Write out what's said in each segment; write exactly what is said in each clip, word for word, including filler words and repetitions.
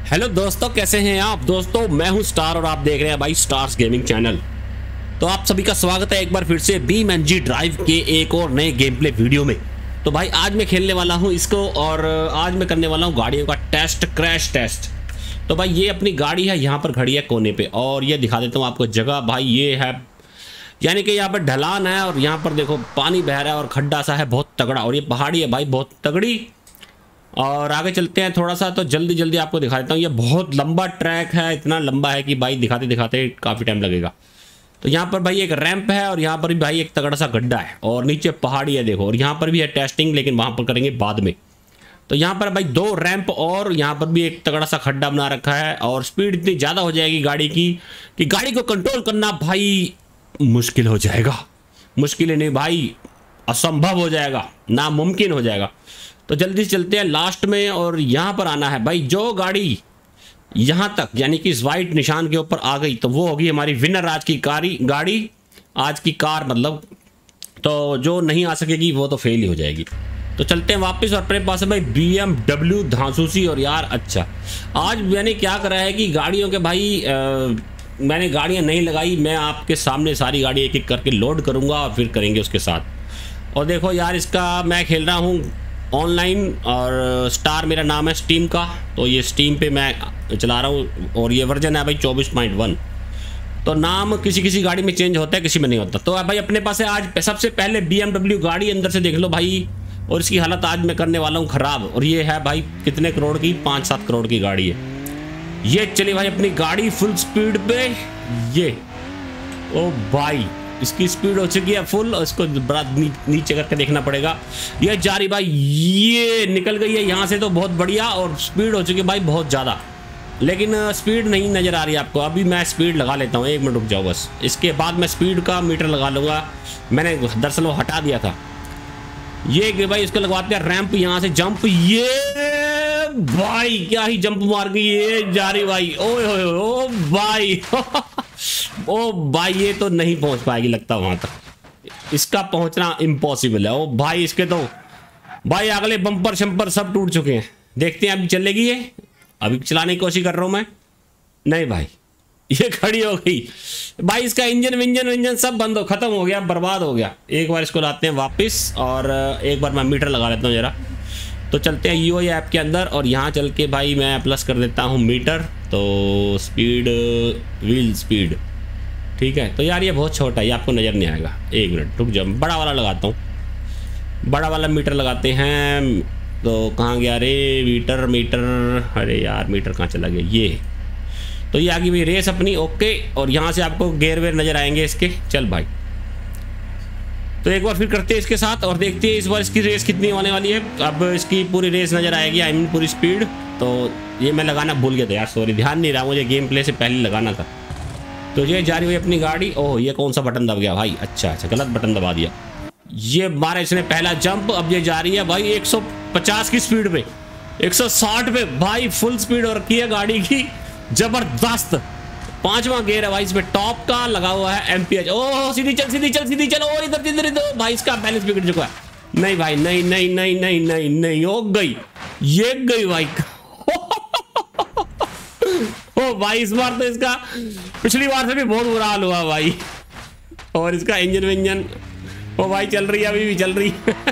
Hello दोस्तों, कैसे हैं आप। दोस्तों मैं हूं स्टार और आप देख रहे हैं भाई स्टार्स गेमिंग चैनल। तो आप सभी का स्वागत है एक बार फिर से बीम एन जी ड्राइव के एक और नए गेम प्ले वीडियो में। तो भाई आज मैं खेलने वाला हूं इसको और आज मैं करने वाला हूं गाड़ियों का टेस्ट, क्रैश टेस्ट। तो भाई ये अपनी गाड़ी है, यहाँ पर खड़ी है कोने पे और ये दिखा देता हूँ आपको जगह। भाई ये है यानी कि यहाँ पर ढलान है और यहाँ पर देखो पानी बह रहा है और खड्डा सा है बहुत तगड़ा, और ये पहाड़ी है भाई बहुत तगड़ी। और आगे चलते हैं थोड़ा सा, तो जल्दी जल्दी आपको दिखा देता हूँ। ये बहुत लंबा ट्रैक है, इतना लंबा है कि भाई दिखाते दिखाते काफ़ी टाइम लगेगा। तो यहाँ पर भाई एक रैंप है और यहाँ पर भी भाई एक तगड़ा सा गड्ढा है और नीचे पहाड़ी है देखो, और यहाँ पर भी है टेस्टिंग, लेकिन वहाँ पर करेंगे बाद में। तो यहाँ पर भाई दो रैंप और यहाँ पर भी एक तगड़ा सा खड्डा बना रखा है और स्पीड इतनी ज़्यादा हो जाएगी गाड़ी की कि गाड़ी को कंट्रोल करना भाई मुश्किल हो जाएगा। मुश्किल नहीं भाई, असंभव हो जाएगा, नामुमकिन हो जाएगा। तो जल्दी से चलते हैं लास्ट में और यहाँ पर आना है भाई। जो गाड़ी यहाँ तक यानी कि इस वाइट निशान के ऊपर आ गई तो वो होगी हमारी विनर आज की कारी गाड़ी, आज की कार मतलब। तो जो नहीं आ सकेगी वो तो फेल ही हो जाएगी। तो चलते हैं वापस और अपने पास है भाई बी एम डब्ल्यू धांसूसी। और यार अच्छा, आज मैंने क्या करा है कि गाड़ियों के भाई आ, मैंने गाड़ियाँ नहीं लगाई, मैं आपके सामने सारी गाड़ी एक एक करके लोड करूँगा और फिर करेंगे उसके साथ। और देखो यार, इसका मैं खेल रहा हूँ ऑनलाइन और स्टार मेरा नाम है स्टीम का, तो ये स्टीम पे मैं चला रहा हूँ और ये वर्जन है भाई चौबीस पॉइंट वन। तो नाम किसी किसी गाड़ी में चेंज होता है, किसी में नहीं होता। तो भाई अपने पास है आज सबसे पहले बी एम डब्ल्यू गाड़ी, अंदर से देख लो भाई। और इसकी हालत आज मैं करने वाला हूँ ख़राब। और ये है भाई कितने करोड़ की, पाँच सात करोड़ की गाड़ी है ये। चलिए भाई अपनी गाड़ी फुल स्पीड पे, ये ओ भाई इसकी स्पीड हो चुकी है फुल, इसको बड़ा नी, नीचे करके देखना पड़ेगा। ये जा रही भाई, ये निकल गई है यहाँ से तो बहुत बढ़िया, और स्पीड हो चुकी है भाई बहुत ज़्यादा, लेकिन स्पीड नहीं नज़र आ रही है आपको। अभी मैं स्पीड लगा लेता हूँ, एक मिनट रुक जाओ बस, इसके बाद मैं स्पीड का मीटर लगा लूँगा। मैंने दरअसल वो हटा दिया था ये कि भाई इसको लगवाते हैं रैंप, यहाँ से जंप। ये भाई क्या ही जंप मार गई, ये जा रही भाई, ओए होए ओ भाई ओ भाई ये तो नहीं पहुंच पाएगी लगता वहां तक, इसका पहुंचना इम्पॉसिबल है। ओ भाई इसके तो भाई अगले बम्पर शंपर सब टूट चुके हैं। देखते हैं अभी चलेगी ये, अभी चलाने की कोशिश कर रहा हूं मैं। नहीं भाई ये खड़ी हो गई भाई, इसका इंजन विंजन विंजन सब बंद हो, खत्म हो गया, बर्बाद हो गया। एक बार इसको लाते हैं वापस और एक बार मैं मीटर लगा लेता हूँ जरा। तो चलते हैं यू आई ऐप के अंदर और यहाँ चल के भाई मैं प्लस कर देता हूँ मीटर। तो स्पीड, व्हील स्पीड, ठीक है। तो यार ये बहुत छोटा है, ये आपको नज़र नहीं आएगा। एक मिनट रुक जाओ, बड़ा वाला लगाता हूँ, बड़ा वाला मीटर लगाते हैं। तो कहाँ गया रे मीटर, मीटर, अरे यार मीटर कहाँ चला गया ये। तो ये आ गई भाई रेस अपनी, ओके। और यहाँ से आपको गेयर वेयर नज़र आएंगे इसके। चल भाई तो एक बार फिर करते हैं इसके साथ और देखते हैं इस बार इसकी रेस कितनी होने वाली है। अब इसकी पूरी रेस नज़र आएगी, आई मीन पूरी स्पीड। तो ये मैं लगाना भूल गया था यार, सॉरी, ध्यान नहीं रहा मुझे, गेम प्ले से पहले लगाना था। तो ये जा रही हुई अपनी गाड़ी। ओह ये कौन सा बटन दब गया भाई, अच्छा अच्छा गलत बटन दबा दिया। ये मारा इसने पहला जंप, अब ये जा रही है भाई एक सौ पचास की स्पीड पे, एक सौ साठ पे भाई फुल स्पीड हो रखी है गाड़ी की, जबरदस्त। पांचवा गेयर है भाई इसमें, टॉप का लगा हुआ है एमपीएच। ओह सीधी चल सीधी चल सीधी चल, और इधर इधर इधर भाई इसका बैलेंस बिगड़ चुका है। नहीं भाई नहीं नहीं नहीं नहीं नहीं नहीं हो गई, ये गई भाई ओ भाई इस बार तो इसका पिछली बार से भी बहुत बुरा हाल हुआ भाई। और इसका इंजन विंजन ओ भाई चल रही है, अभी भी चल रही है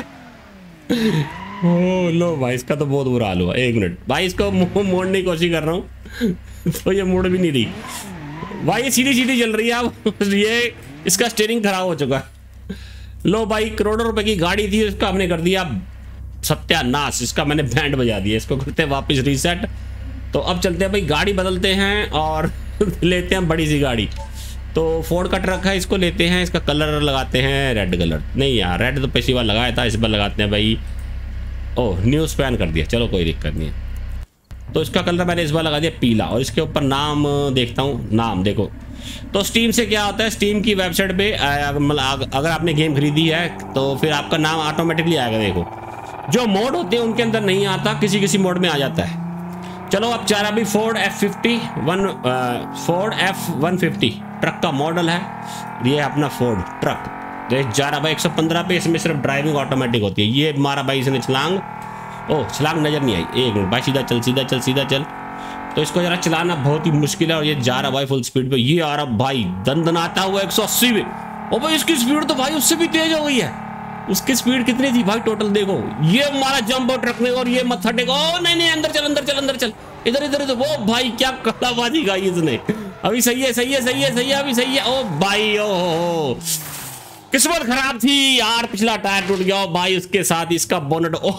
ओ लो भाई इसका तो बहुत बुरा हाल हुआ। एक मिनट भाई इसको मोड़ने की कोशिश कर रहा हूँ तो ये मुड़ भी नहीं रही भाई, ये सीधी सीधी चल रही है। अब ये इसका स्टीयरिंग खराब हो चुका है। लो भाई करोड़ों रुपए की गाड़ी थी, इसका हमने कर दिया सत्यानाश, इसका मैंने बैंड बजा दिया। इसको करते हैं वापस रीसेट। तो अब चलते हैं भाई गाड़ी बदलते हैं और लेते हैं बड़ी सी गाड़ी। तो फोर्ड का ट्रक है, इसको लेते हैं, इसका कलर लगाते हैं रेड कलर। नहीं यार रेड तो पिछली बार लगाया था, इस बार लगाते हैं भाई, ओह न्यू स्पैन कर दिया, चलो कोई दिक्कत नहीं है। तो इसका कलर मैंने इस बार लगा दिया पीला और इसके ऊपर नाम देखता हूँ, नाम देखो। तो स्टीम से क्या होता है, स्टीम की वेबसाइट पे मतलब अगर आपने गेम खरीदी है तो फिर आपका नाम ऑटोमेटिकली आएगा। देखो जो मोड होते हैं उनके अंदर नहीं आता, किसी किसी मोड में आ जाता है। चलो अब चार अभी Ford F fifty one, Ford F one fifty truck का मॉडल है ये, अपना फोर्ड ट्रक जा रहा भाई एक सौ पंद्रह पे। इसमें सिर्फ ड्राइविंग ऑटोमेटिक होती है। ये मारा भाई इसने छलांग, ओह छलांग नजर नहीं आई, एक मिनट भाई सीधा चल सीधा चल सीधा चल। तो इसको जरा चलाना बहुत ही मुश्किल है। और ये जा रहा भाई फुल स्पीड पे, ये आ रहा भाई दंदनाता हुआ एक सौ अस्सी में। और भाई इसकी स्पीड तो भाई उससे भी तेज हो गई है। उसकी स्पीड कितनी थी भाई टोटल देखो। ये मारा जंप और ट्रक ने और ये मत्था टेका। ओ नहीं नहीं अंदर चल अंदर चल अंदर चल इधर इधर इधर। वो भाई क्या कलाबाजी गाई इसने। अभी सही है सही है सही है सही है अभी सही है। ओ भाई ओ किस्मत खराब थी यार, पिछला टायर टूट गया भाई, उसके साथ इसका बोनट। ओ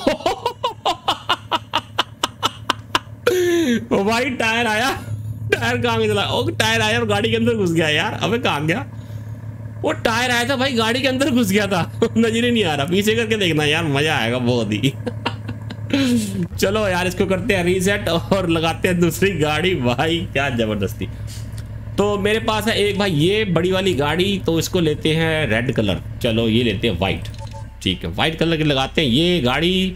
ओ भाई टायर आया, टायर कहाँ में चला। ओ टायर आया और गाड़ी के अंदर घुस गया यार। अबे कहाँ गया वो टायर आया था भाई, गाड़ी के अंदर घुस गया था। नजर ही नहीं आ रहा। पीछे करके देखना यार, मजा आएगा बहुत ही। चलो यार इसको करते हैं रीसेट और लगाते हैं दूसरी गाड़ी। भाई क्या जबरदस्ती। तो मेरे पास है एक भाई ये बड़ी वाली गाड़ी, तो इसको लेते हैं रेड कलर। चलो ये लेते हैं वाइट, ठीक है वाइट कलर की लगाते हैं। ये गाड़ी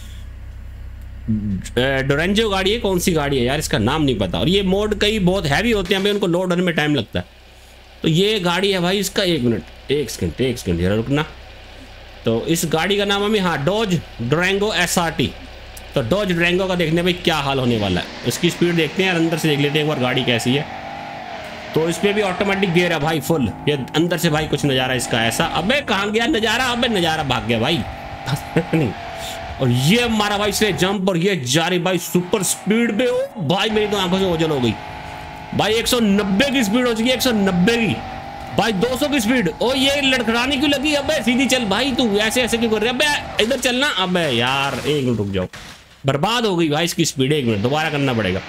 डोरेंजो गाड़ी है, कौन सी गाड़ी है यार इसका नाम नहीं पता। और ये मोड कई बहुत हैवी होते हैं भाई, उनको लोड होने में टाइम लगता है। तो ये गाड़ी है भाई इसका, एक मिनट एक सेकंड एक सेकंड जरा रुकना। तो इस गाड़ी का नाम है हाँ Dodge Durango S R T. तो डॉज डोरेंगो का देखने भाई क्या हाल होने वाला है। इसकी स्पीड देखते हैं, अंदर से देख लेते हैं एक बार गाड़ी कैसी है। तो इसमें भी ऑटोमेटिक गियर है भाई फुल। ये अंदर से भाई कुछ नज़ारा इसका ऐसा। अबे कहाँ गया नज़ारा, अबे नज़ारा भाग गया भाई। नहीं और ये मारा भाई इसने जंप और ये जा रही भाई सुपर स्पीड पे। ओ भाई मेरी तो आंखों से ओझल हो गई भाई। एक सौ नब्बे की स्पीड हो चुकी है, एक सौ नब्बे की भाई। दो सौ की स्पीड। ओ ये लड़खड़ाने क्यों लगी। अबे सीधी चल भाई, तू ऐसे ऐसे क्यों कर रही है। अबे इधर चलना। अबे यार एक मिनट रुक जाओ, बर्बाद हो गई भाई इसकी स्पीड। एक मिनट दोबारा करना पड़ेगा।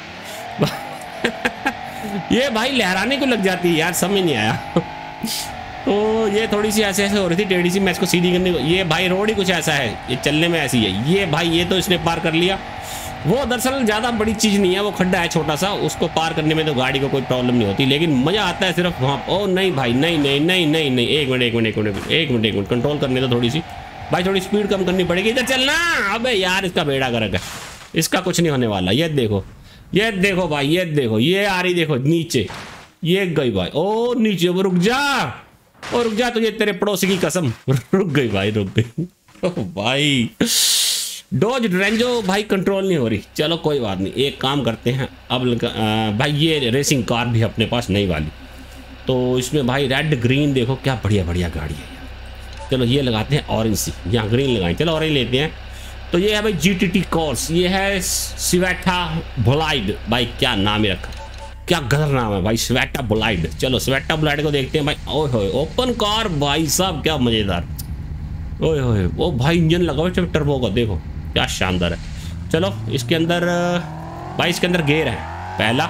ये भाई लहराने को लग जाती है यार, समझ नहीं आया। तो ये थोड़ी सी ऐसे ऐसे हो रही थी टेढ़ी सी, मैं इसको सीधी करने को। ये भाई रोड ही कुछ ऐसा है, ये चलने में ऐसी है। ये भाई ये तो इसने पार कर लिया। वो दरअसल ज़्यादा बड़ी चीज़ नहीं है, वो खड्डा है छोटा सा, उसको पार करने में तो गाड़ी को कोई प्रॉब्लम नहीं होती। लेकिन मज़ा आता है सिर्फ वहाँ। ओ नहीं भाई नहीं नहीं नहीं नहीं नहीं एक मिनट एक मिनट एक मिनट एक मिनट एक मिनट कंट्रोल करने तो थोड़ी सी भाई, थोड़ी स्पीड कम करनी पड़ेगी। इधर चलना। अबे यार इसका बेड़ा गर्क है, इसका कुछ नहीं होने वाला। ये देखो ये देखो भाई, ये देखो ये आ रही देखो नीचे, ये गई भाई। ओ नीचे वो रुक जा, ओ रुक जा, तुझे तेरे पड़ोसी की कसम। रुक गई भाई रुक गई। ओ भाई डॉज डोरेंजो भाई कंट्रोल नहीं हो रही। चलो कोई बात नहीं, एक काम करते हैं अब आ, भाई ये रेसिंग कार भी अपने पास नई वाली। तो इसमें भाई रेड ग्रीन देखो क्या बढ़िया बढ़िया गाड़ी है यार। चलो ये लगाते हैं ऑरेंज सी, यहाँ ग्रीन लगाएं। चलो ऑरेंज लेते हैं। तो ये है भाई जी टी टी कोर्स, ये है स्वेटा बोलाइड। भाई क्या नाम ही रखा, क्या गदर नाम है भाई, स्वेटा बोलाइड। चलो स्वेटा बोलाइड को देखते हैं भाई। ओए होए ओपन कार भाई साहब क्या मजेदार। ओए होए वो भाई इंजन लगा हुआ टर्बो का, देखो क्या शानदार है। चलो इसके अंदर भाई, इसके अंदर गियर है पहला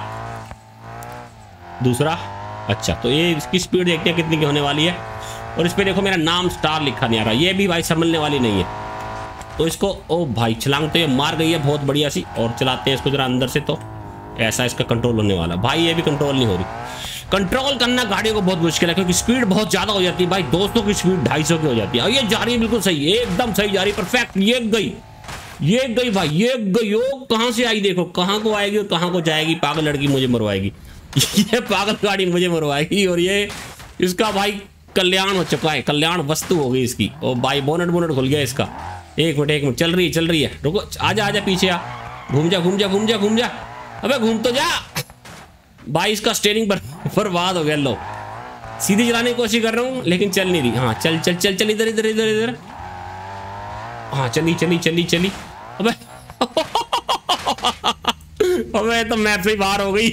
दूसरा। अच्छा तो ये इसकी स्पीड देखते हैं कितनी की होने वाली है। और इस पर देखो मेरा नाम स्टार लिखा नहीं आ रहा, ये भी भाई संभलने वाली नहीं है। तो इसको ओ भाई छलांग तो ये मार गई है बहुत बढ़िया सी। और चलाते हैं इसको जरा अंदर से, तो ऐसा इसका कंट्रोल होने वाला। भाई ये भी कंट्रोल नहीं हो रही। कंट्रोल करना गाड़ियों को बहुत मुश्किल है क्योंकि स्पीड बहुत ज़्यादा हो जाती है भाई। दोस्तों की स्पीड ढाई सौ की हो जाती है। और ये जा रही है बिल्कुल सही, एकदम सही जा रही, परफेक्ट। ये गई ये गई भाई, ये गई। ओ कहाँ से आई देखो, कहाँ को आएगी और कहाँ को जाएगी। पागल लड़की मुझे मरवाएगी। ये पागल गाड़ी मुझे मरवाएगी। और ये इसका भाई कल्याण हो चुका है, कल्याण वस्तु हो गई इसकी। ओ भाई बोनट बोनट खुल गया इसका। एक मिनट एक मिनट चल रही है चल रही है। रुको आजा आजा पीछे आ, घूम जा घूम जा घूम जा घूम जा। अबे घूम तो जा भाई। इसका स्टीयरिंग पर बर्बाद हो गया। लो सीधी चलाने की कोशिश कर रहा हूँ लेकिन चल नहीं रही। हाँ चल चल चल चल इधर इधर इधर इधर। हाँ चली चली चली चली। अबे अबे तो मैप से ही बाहर हो गई।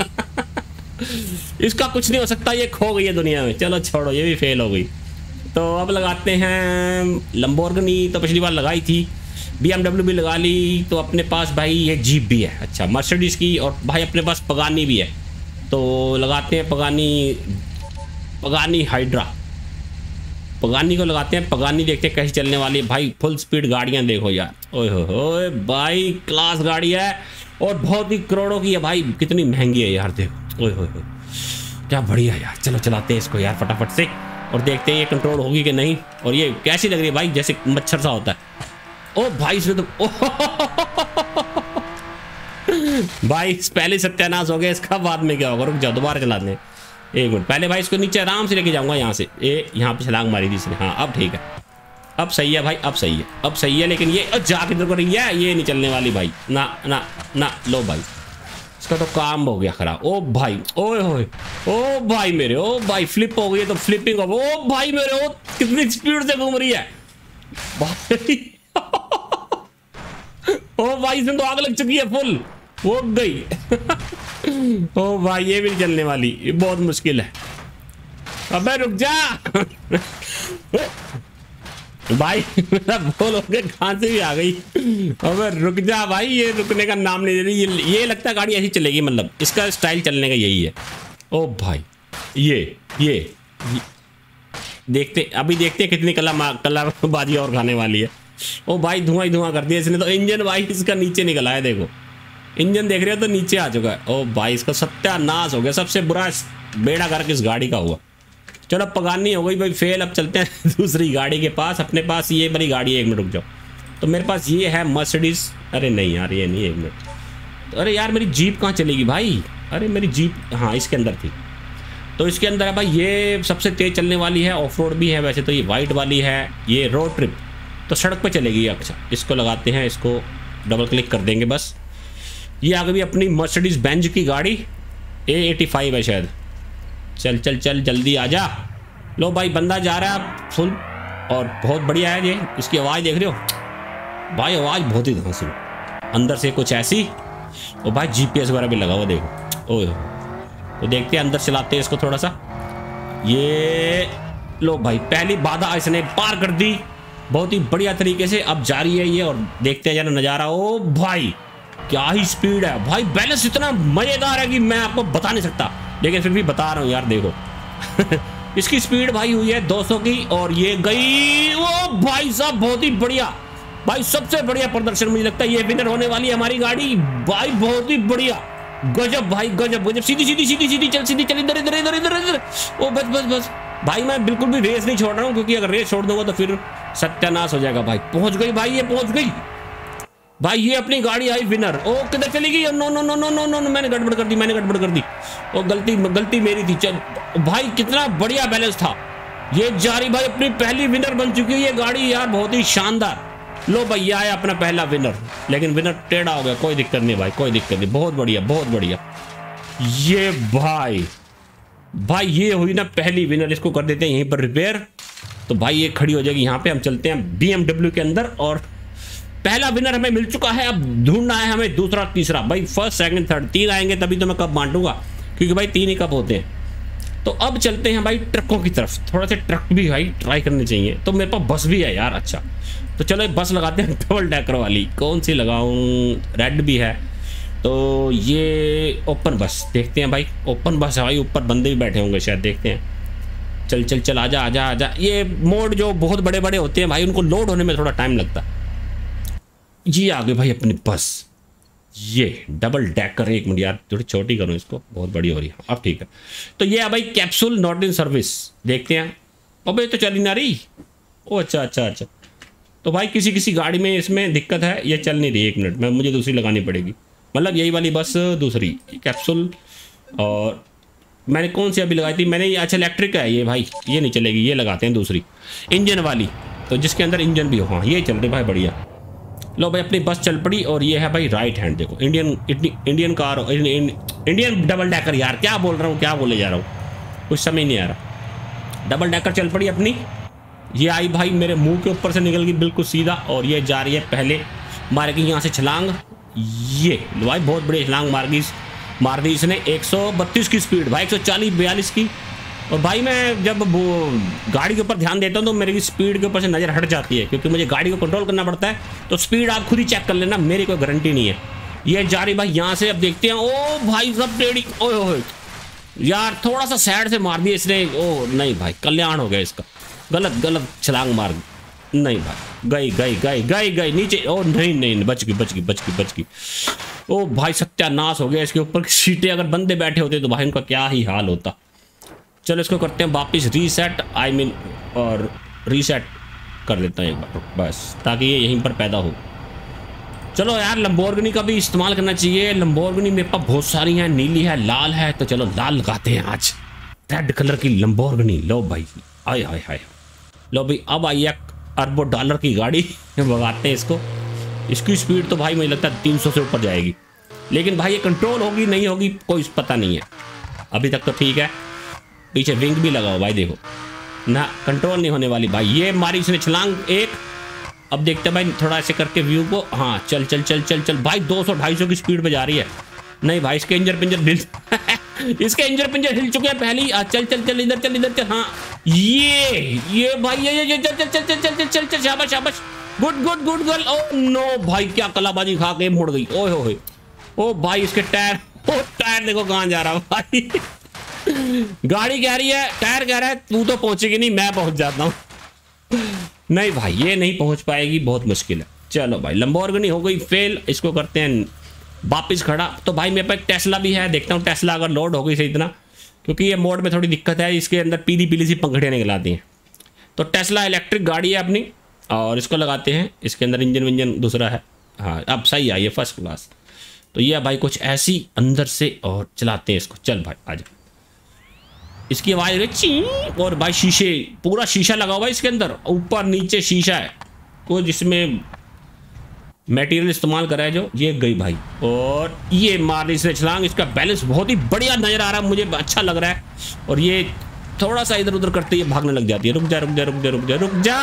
इसका कुछ नहीं हो सकता, ये खो गई है दुनिया में। चलो छोड़ो, ये भी फेल हो गई। तो अब लगाते हैं लंबोर्गिनी, तो पिछली बार लगाई थी। बी एम डब्ल्यू भी लगा ली। तो अपने पास भाई ये जीप भी है। अच्छा मर्सिडीज की। और भाई अपने पास पगानी भी है। तो लगाते हैं पगानी, पगानी हाइड्रा, पगानी को लगाते हैं। पगानी देखते हैं कैसी चलने वाली है भाई। फुल स्पीड गाड़ियाँ देखो यार। ओए हो हो भाई क्लास गाड़ी है और बहुत ही करोड़ों की है भाई। कितनी महंगी है यार देखो। ओए हो हो क्या बढ़िया यार। चलो चलाते हैं इसको यार फटाफट से और देखते हैं ये कंट्रोल होगी कि नहीं। और ये कैसी लग रही है भाई, जैसे मच्छर सा होता है। ओ भाई इसमें तो भाई पहले सत्यानाश हो गया इसका, बाद में क्या होगा। रुक जाओ दोबारा चलाते हैं एक मिनट। पहले भाई इसको नीचे आराम से लेके जाऊंगा यहाँ से। ए यहाँ पे छलांग मारी थी इसने। हाँ अब ठीक है, अब सही है भाई, अब सही है, अब सही है। लेकिन ये जा किधर को रही है, ये नहीं चलने वाली भाई। ना ना ना लो भाई इसका तो काम हो गया खराब। ओ भाई, ओए होए, ओ भाई मेरे, ओ भाई फ्लिप हो गई तो फ्लिपिंग हो, ओ भाई मेरे, ओ कितनी स्पीड से घूम रही है भाई। ओ भाई इसमें तो आग लग चुकी है फुल, वो गई। ओ भाई ये भी नहीं चलने वाली, ये बहुत मुश्किल है। अबे रुक जा। भाई मेरा बोल हो गया, कहां से भी आ गई। अबे रुक जा भाई, ये रुकने का नाम नहीं दे रही। ये, ये लगता है गाड़ी ऐसी चलेगी, मतलब इसका स्टाइल चलने का यही है। ओ भाई ये ये, ये देखते अभी देखते हैं कितनी कला कलाबाजी और खाने वाली है। ओ भाई धुआं ही धुआं कर दिया इसने तो। इंजन भाई इसका नीचे निकला है, देखो इंजन देख रहे हो तो नीचे आ चुका है। ओ भाई इसका सत्यानाश हो गया, सबसे बुरा बेड़ा गर्क इस गाड़ी का हुआ। चलो पगानी हो गई भाई फेल। अब चलते हैं दूसरी गाड़ी के पास। अपने पास ये बड़ी गाड़ी है, एक मिनट रुक जाओ। तो मेरे पास ये है मर्सिडीज। अरे नहीं यार ये नहीं, एक मिनट। अरे यार मेरी जीप कहाँ चलेगी भाई? अरे मेरी जीप, हाँ इसके अंदर थी। तो इसके अंदर है भाई, ये सबसे तेज चलने वाली है, ऑफ रोड भी है वैसे तो। ये वाइट वाली है, ये रोड ट्रिप तो सड़क पर चलेगी। अच्छा इसको लगाते हैं, इसको डबल क्लिक कर देंगे बस। ये आ गई अपनी मर्सिडीज बेंज की गाड़ी, ए एटी फाइव है शायद। चल चल चल जल्दी आ जा। लो भाई बंदा जा रहा है फुल, और बहुत बढ़िया है ये। इसकी आवाज़ देख रहे हो भाई, आवाज़ बहुत ही हंसी अंदर से कुछ ऐसी। और भाई जीपीएस वगैरह भी लगा हुआ देखो। ओह तो देखते हैं अंदर चलाते हैं इसको थोड़ा सा। ये लो भाई पहली बाधा इसने पार कर दी बहुत ही बढ़िया तरीके से। अब जा रही है ये, और देखते हैं जरा नज़ारा। ओ भाई क्या ही स्पीड है भाई, बैलेंस इतना मज़ेदार है कि मैं आपको बता नहीं सकता, लेकिन फिर भी बता रहा हूँ यार देखो। इसकी स्पीड भाई हुई है दो सौ की, और ये गई। ओ भाई साहब बहुत ही बढ़िया भाई, सबसे बढ़िया प्रदर्शन मुझे लगता है ये विनर होने वाली है हमारी गाड़ी भाई। बहुत ही बढ़िया, गजब भाई गजब गजब। सीधी सीधी सीधी सीधी चल सीधी चल, इधर इधर इधर इधर इधर। ओ बस बस बस भाई, मैं बिल्कुल भी रेस नहीं छोड़ रहा हूँ, क्योंकि अगर रेस छोड़ दूंगा तो फिर सत्यानाश हो जाएगा भाई। पहुंच गई भाई, ये पहुंच गई भाई, ये अपनी गाड़ी आई विनर। ओ किधर चली गई? No no no no no no मैंने गड़बड़ कर दी, मैंने गड़बड़ कर दी। ओ गलती गलती मेरी थी। चल भाई कितना बढ़िया बैलेंस था। ये जा रही भाई, अपनी पहली विनर बन चुकी है ये गाड़ी यार, बहुत ही शानदार। लो भाई ये आया अपना पहला विनर, लेकिन विनर टेढ़ा हो गया। कोई दिक्कत नहीं भाई, कोई दिक्कत नहीं, बहुत बढ़िया बहुत बढ़िया। ये भाई भाई ये हुई ना पहली विनर। इसको कर देते हैं यहीं पर रिपेयर, तो भाई ये खड़ी हो जाएगी यहाँ पे। हम चलते हैं बीएमडब्ल्यू के अंदर, और पहला विनर हमें मिल चुका है। अब ढूंढना है हमें दूसरा तीसरा। भाई फर्स्ट सेकंड थर्ड तीन आएंगे तभी तो मैं कप बांटूंगा, क्योंकि भाई तीन ही कप होते हैं। तो अब चलते हैं भाई ट्रकों की तरफ। थोड़ा सा ट्रक भी भाई ट्राई करने चाहिए। तो मेरे पास बस भी है यार। अच्छा तो चलो बस लगाते हैं, डबल डेकर वाली। कौन सी लगाऊं? रेड भी है, तो ये ओपन बस देखते हैं भाई। ओपन बस है भाई, ऊपर बंदे भी बैठे होंगे शायद, देखते हैं। चल चल चल आजा आजा आजा। ये मोड जो बहुत बड़े बड़े होते हैं भाई, उनको लोड होने में थोड़ा टाइम लगता है। ये आ गई भाई अपनी बस, ये डबल डेकर। एक मिनट यार थोड़ी छोटी करूँ इसको, बहुत बड़ी हो रही है। अब ठीक है। तो ये है भाई कैप्सूल नॉट इन सर्विस, देखते हैं। अबे तो चली ना रही। ओ अच्छा अच्छा अच्छा, तो भाई किसी किसी गाड़ी में इसमें दिक्कत है, ये चल नहीं रही। एक मिनट में मुझे दूसरी लगानी पड़ेगी, मतलब यही वाली बस दूसरी कैप्सूल। और मैंने कौन सी अभी लगाई थी मैंने? ये अच्छा इलेक्ट्रिक है ये भाई, ये नहीं चलेगी, ये लगाते हैं दूसरी इंजन वाली, तो जिसके अंदर इंजन भी हो। हाँ ये चल रही भाई बढ़िया। लो भाई अपनी बस चल पड़ी, और ये है भाई राइट हैंड। देखो Indian Indian car, Indian double decker. यार क्या बोल रहा हूँ, क्या बोले जा रहा हूँ, कुछ समझ नहीं आ रहा। डबल डेकर चल पड़ी अपनी। ये आई भाई मेरे मुंह के ऊपर से निकल गई बिल्कुल सीधा, और ये जा रही है पहले मारेगी यहाँ से छलांग। ये भाई बहुत बड़ी छलांग मार गई मार दी इसने। एक सौ बत्तीस की स्पीड भाई, एक सौ चालीस बयालीस की। और भाई मैं जब वो गाड़ी के ऊपर ध्यान देता हूँ तो मेरी स्पीड के ऊपर से नज़र हट जाती है, क्योंकि मुझे गाड़ी को कंट्रोल करना पड़ता है। तो स्पीड आप खुद ही चेक कर लेना, मेरी कोई गारंटी नहीं है। ये जा रही भाई यहाँ से। अब देखते हैं। ओ भाई सब टेढ़ी। ओए यार थोड़ा सा साइड से मार दिया इसने। ओ नहीं भाई कल्याण हो गया इसका, गलत गलत छलांग मार नहीं भाई, गई गई गई गई गई नीचे। ओ नहीं नहीं बच गई बच गई बच गई बच गई। ओ भाई सत्यानाश हो गया। इसके ऊपर सीटें अगर बंदे बैठे होते तो भाई उनका क्या ही हाल होता। चलो इसको करते हैं वापस रीसेट, आई मीन और रीसेट कर देता हूँ एक बार बस, ताकि ये यहीं पर पैदा हो। चलो यार लंबोर्गिनी का भी इस्तेमाल करना चाहिए। लंबोर्गिनी मेरे पास बहुत सारी हैं, नीली है लाल है, तो चलो लाल लगाते हैं आज, रेड कलर की लंबोर्गिनी। लो भाई आय हाय हाय। लो भाई अब आई है अरबों डॉलर की गाड़ी, भगाते हैं इसको। इसकी स्पीड तो भाई मुझे लगता है तीन सौ से ऊपर जाएगी। लेकिन भाई ये कंट्रोल होगी नहीं होगी कोई पता नहीं है। अभी तक तो ठीक है, पीछे विंग भी लगाओ भाई, देखो ना कंट्रोल नहीं होने वाली भाई। ये मारी इसने छलांग एक, अब देखते हैं भाई थोड़ा ऐसे करके व्यू को, हाँ चल चल चल चल चल भाई, दो सौ ढाई सौ की स्पीड पे जा रही है। नहीं भाई इसके इंजर पिंजर हिल इसके इंजर पिंजर हिल चुके हैं पहले ही। चल चल चल इधर चल इधर चल, हाँ ये ये भाई ये ये चल चल चल चल चल चल चल चल शाबाश शाबाश, good good good girl. Oh no भाई क्या कलाबाजी खा के मुड़ गई, ओए होए। ओ भाई इसके टायर, ओ टायर देखो कहाँ जा रहा है भाई गाड़ी कह रही है, टायर कह रहा है तू तो पहुंचेगी नहीं, मैं पहुंच जाता हूँ। नहीं भाई ये नहीं पहुंच पाएगी, बहुत मुश्किल है। चलो भाई लंबोर्गिनी हो गई फेल, इसको करते हैं वापिस खड़ा। तो भाई मेरे पास एक टेस्ला भी है, देखता हूँ टेस्ला अगर लोड हो गई सही इतना, क्योंकि ये मोड में थोड़ी दिक्कत है, इसके अंदर पीली पीली सी पंखड़ियाँ निकल आती हैं। तो टेस्ला इलेक्ट्रिक गाड़ी है अपनी, और इसको लगाते हैं, इसके अंदर इंजन विंजन दूसरा है, हाँ अब सही आई है फर्स्ट क्लास। तो ये भाई कुछ ऐसी अंदर से, और चलाते हैं इसको। चल भाई आजा, इसकी आवाज ची, और भाई शीशे पूरा शीशा लगा हुआ है इसके अंदर, ऊपर नीचे शीशा है, कुछ जिसमें मटेरियल इस्तेमाल करा है जो। ये गई भाई, और ये मार इसने छलांग, इसका बैलेंस बहुत ही बढ़िया नजर आ रहा है मुझे, अच्छा लग रहा है। और ये थोड़ा सा इधर उधर करते ही भागने लग जाती है। रुक जा रुक जा रुक जा रुक जा रुक जा,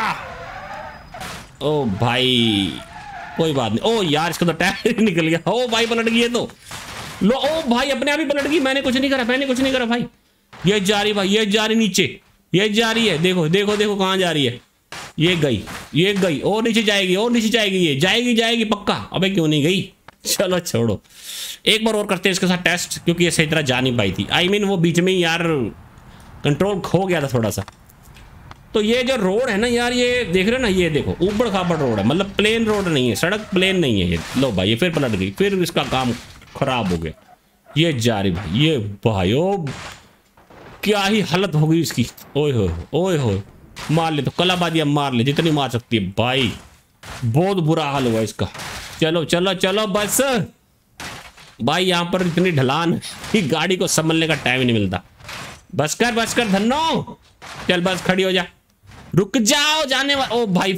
ओ भाई कोई बात नहीं। ओ यार इसका तो टायर निकल गया, ओ भाई पलट गई है तो लो, ओ भाई अपने आप ही पलट गई, मैंने कुछ नहीं करा, मैंने कुछ नहीं करा भाई। ये जा रही भाई, ये जा रही नीचे, ये जा रही है, देखो देखो देखो कहाँ जा रही है, ये गई ये गई, और नीचे जाएगी और नीचे जाएगी, ये जाएगी जाएगी पक्का। अबे क्यों नहीं गई, चलो छोड़ो एक बार और करते हैं इसके साथ टेस्ट, क्योंकि ये सही तरह जा नहीं पाई थी। आई I मीन mean, वो बीच में यार कंट्रोल खो गया था थोड़ा सा। तो ये जो रोड है ना यार, ये देख रहे हो ना, ये देखो ऊबड़ खाबड़ रोड है, मतलब प्लेन रोड नहीं है, सड़क प्लेन नहीं है ये। लो भाई ये फिर पलट गई, फिर इसका काम खराब हो गया। ये जा रही भाई, ये भाई ओ क्या ही हालत हो गई इसकी, ओए हो ओए हो, मार ले तो कलाबाजी मार ले जितनी मार सकती है भाई, बहुत बुरा हाल हुआ इसका। चलो चलो चलो बस भाई, यहाँ पर इतनी ढलान कि गाड़ी को संभलने का टाइम नहीं मिलता। बस कर बस कर धन्नो, चल बस खड़ी हो जा, रुक जाओ जाने वाला। ओ भाई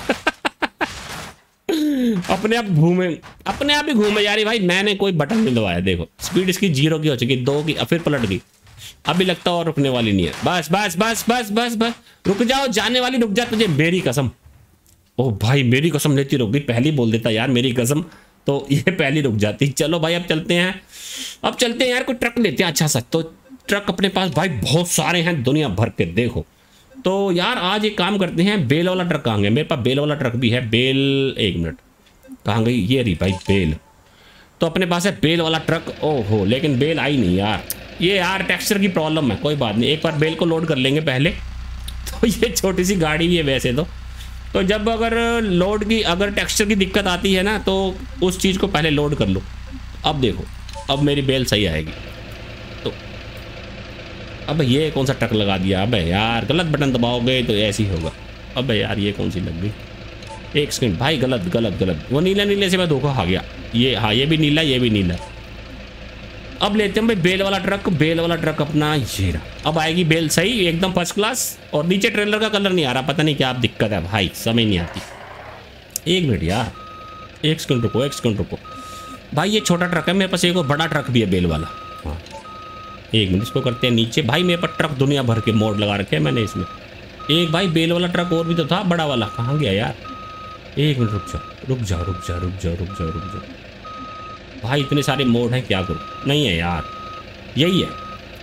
अपने आप घूमे, अपने आप ही घूमे जा रही भाई, मैंने कोई बटन नहीं दबाया। देखो स्पीड इसकी जीरो की हो चुकी, दो की, फिर पलट गई, अभी लगता और रुकने वाली नहीं है। बस बस बस बस बस बस रुक जाओ जाने वाली, रुक जा, तुझे मेरी कसम। ओ भाई मेरी कसम लेती रुक गई, पहली बोल देता यार मेरी कसम, तो ये पहली रुक जाती। चलो भाई अब चलते हैं, अब चलते हैं यार, कोई ट्रक लेते हैं अच्छा सा। तो ट्रक अपने पास भाई बहुत सारे हैं दुनिया भर के, देखो। तो यार आज एक काम करते हैं, बेल वाला ट्रक कहाँ गया, मेरे पास बेल वाला ट्रक भी है। बेल एक मिनट कहाँ गई, ये रही भाई बेल। तो अपने पास है बेल वाला ट्रक, ओहो लेकिन बेल आई नहीं यार, ये यार टेक्सचर की प्रॉब्लम है, कोई बात नहीं, एक बार बेल को लोड कर लेंगे पहले। तो ये छोटी सी गाड़ी भी है वैसे तो तो जब अगर लोड की अगर टेक्सचर की दिक्कत आती है ना, तो उस चीज़ को पहले लोड कर लो। अब देखो अब मेरी बेल सही आएगी। तो अब ये कौन सा ट्रक लगा दिया, अबे यार गलत बटन दबाओगे तो ऐसे ही होगा। अबे यार ये कौन सी लग गई, एक सेकंड भाई, गलत गलत गलत, वो नीला नीले से मैं धोखा खा गया। ये हाँ ये भी नीला ये भी नीला। अब लेते हैं भाई बेल वाला ट्रक, बेल वाला ट्रक अपना ये रहा। अब आएगी बेल सही एकदम फर्स्ट क्लास, और नीचे ट्रेलर का कलर नहीं आ रहा, पता नहीं क्या दिक्कत है भाई, समझ नहीं आती। एक मिनट यार, एक सेकंड रुको एक सेकंड रुको भाई, ये छोटा ट्रक है मेरे पास, एक और बड़ा ट्रक भी है बेल वाला। हाँ एक मिनट इसको करते हैं नीचे। भाई मेरे पास ट्रक दुनिया भर के मोड लगा रखे हैं मैंने इसमें। एक भाई बेल वाला ट्रक और भी तो था बड़ा वाला, कहाँ गया यार, एक मिनट रुक जाओ रुक जाओ रुक जाओ रुक जाओ रुक जाओ रुक जाओ भाई, इतने सारे मोड हैं क्या करूँ, नहीं है यार, यही है